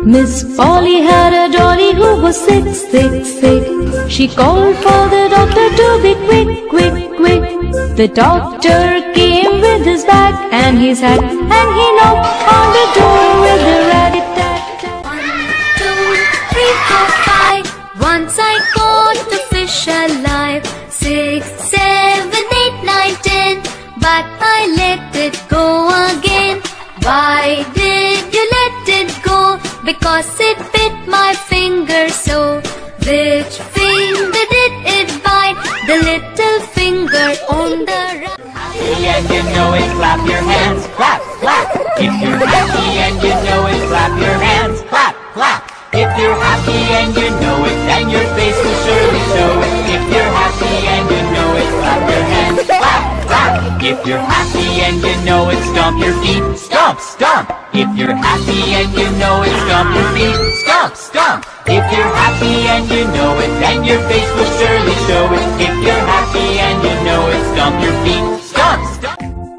Miss Polly had a dolly who was sick, sick, sick. She called for the doctor to be quick, quick, quick. The doctor came with his bag and his hat, and he knocked on the door with a rat-a-tat-tat. 1, 2, 3, 4, 5. Once I caught a fish alive. 6, 7, 8, 9, 10. But I let it go again. Why did you let it go? Because it bit my finger so. Which finger did it bite? The little finger on the right. Happy and you know it, clap your hands, clap, clap. If you're happy and you know it, clap your hands, clap, clap. If you're happy and you know it, then your face will surely show it. If you're happy and you know it, clap your hands, clap, clap. If you're happy and you know it, stomp your feet, stomp, stomp. If you're happy and you know it, stomp your feet, stomp, stomp. If you're happy and you know it, then your face will surely show it. If you're happy and you know it, stomp your feet, stomp, stomp.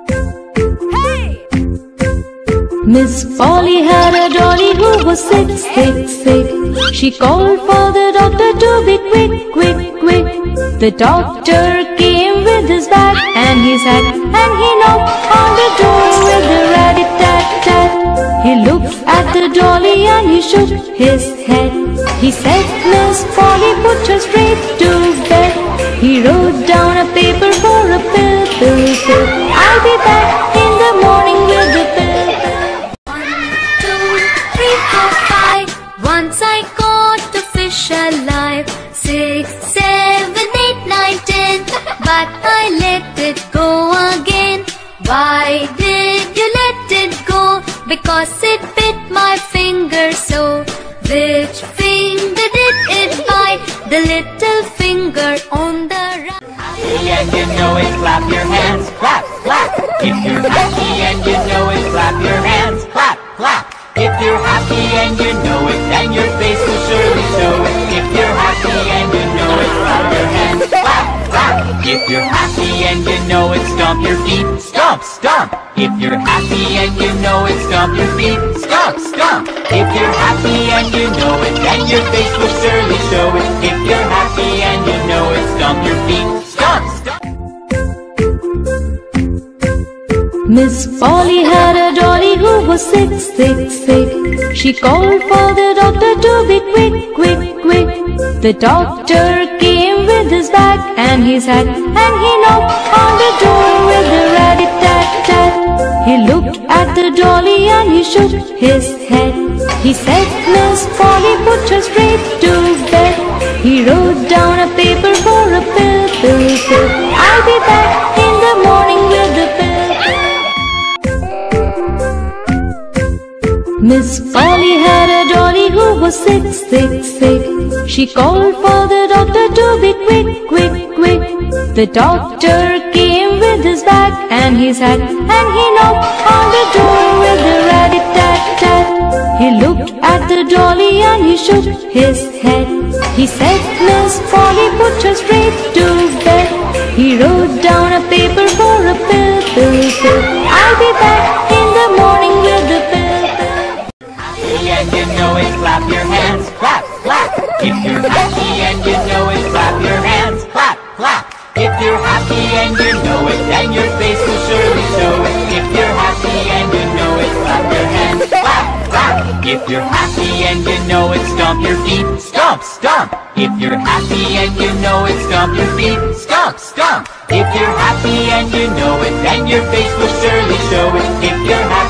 Miss Polly had a dolly who was sick, sick, sick. She called for the doctor to be quick, quick, quick. The doctor came with his bag and his hat, and he knocked on the door with a rat-a-tat-tat. He looked at the dolly and he shook his head. He said, Miss Polly, put her straight to bed. He wrote down a paper for a pill, pill, pill. I'll be back in the morning with the pill, pill. 1, 2, 3, 4, 5. Once I caught a fish alive. 6, 7, 8, 9, 10. But I let it go again. Why did you let it go? Because it bit my finger so. Which finger did it bite? The little finger on the right. Happy and you know it, clap your hands, clap, clap. If you're happy and you know it, clap your hands, clap, clap. If you're happy and you know it, then your face will surely show it. If you're happy and you know it, clap your hands, clap, clap. If you're happy and you know it, stomp your feet, stomp, stomp. If you're happy and you know it, stomp your feet, stomp, stomp. If you're happy and you know it, then your face will surely show it. If you're happy and you know it, stomp your feet, stomp, stomp. Miss Polly had a dolly who was sick, sick, sick. She called for the doctor to be quick, quick, quick. The doctor came with his bag and his hat, and he knocked on the door with a rat-a-tat-tat. He looked at the dolly and he shook his head. He said, Miss Polly, put her straight to bed. He wrote down a paper for a pill, pill, pill. I'll be back in the morning with the pill, pill. Miss Polly had a dolly who was sick, sick, sick. She called for the doctor to be quick, quick, quick. The doctor came with his bag and his hat, and he knocked on the door with a rat-a-tat-tat. He looked at the dolly and he shook his head. He said, Miss Polly, put her straight to bed. He wrote down a paper for a pill, pill, pill. I'll be back in the morning with the pill, pill. Happy and you know it, clap your hands, clap, clap. If you're happy and you know it, clap your hands, clap, clap. If you're happy and you know it, then your face will surely show it. If you're happy and you know it, clap your hands, clap, clap. If you're happy and you know it, stomp your feet, stomp, stomp. If you're happy and you know it, stomp your feet, stomp, stomp. If you're happy and you know it, then your face will surely show it. If you're happy